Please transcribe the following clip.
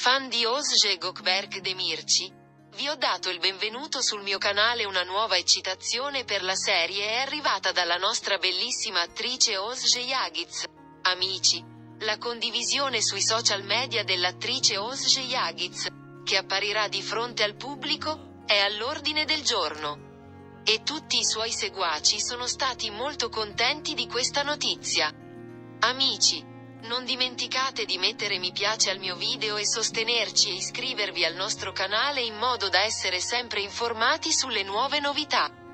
Fan di Özge Gökberk Demirci, vi ho dato il benvenuto sul mio canale. Una nuova eccitazione per la serie è arrivata dalla nostra bellissima attrice Özge Yağız. Amici, la condivisione sui social media dell'attrice Özge Yağız, che apparirà di fronte al pubblico, è all'ordine del giorno. E tutti i suoi seguaci sono stati molto contenti di questa notizia. Amici, non dimenticate di mettere mi piace al mio video e sostenerci e iscrivervi al nostro canale in modo da essere sempre informati sulle nuove novità.